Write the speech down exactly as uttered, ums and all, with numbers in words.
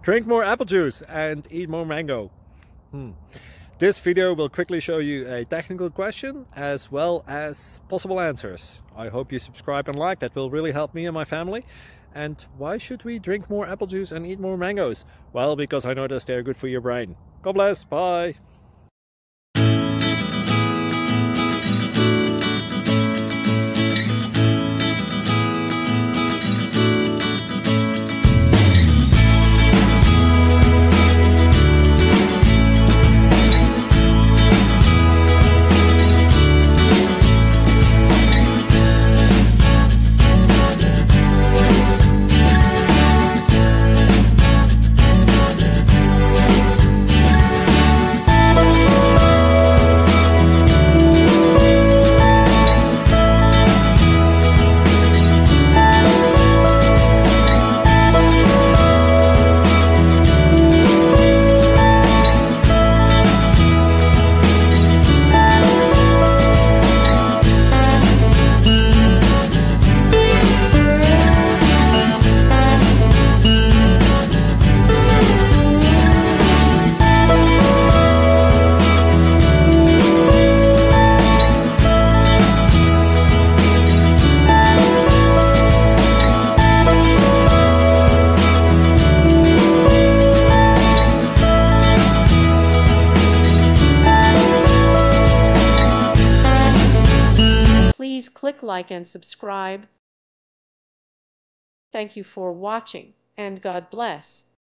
Drink more apple juice and eat more mango. Hmm. This video will quickly show you a technical question as well as possible answers. I hope you subscribe and like, that will really help me and my family. And why should we drink more apple juice and eat more mangoes? Well, because I noticed they're good for your brain. God bless, bye! Please click like and subscribe. Thank you for watching, and God bless.